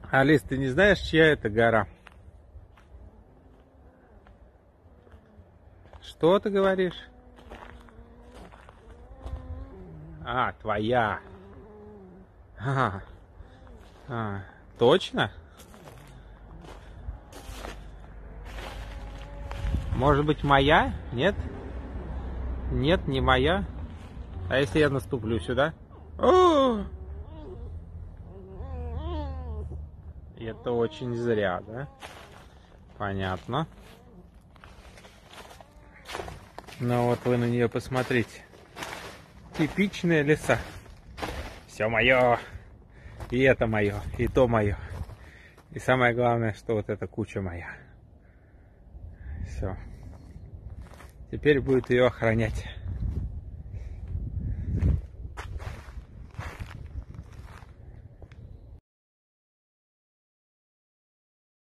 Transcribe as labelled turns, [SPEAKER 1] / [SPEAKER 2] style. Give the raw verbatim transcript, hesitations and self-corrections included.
[SPEAKER 1] Алис, ты не знаешь, чья это гора? Что ты говоришь? А, твоя. А, а, точно? Может быть, моя? Нет? Нет, не моя. А если я наступлю сюда? О! Это очень зря, да? Понятно. Ну вот вы на нее посмотрите. Типичная лиса. Все мое. И это мое, и то мое. И самое главное, что вот эта куча моя. Все. Теперь будет ее охранять.